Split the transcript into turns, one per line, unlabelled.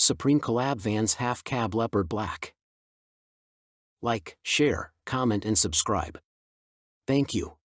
Supreme Collab Vans Half Cab Leopard Black. Like, share, comment and subscribe. Thank you.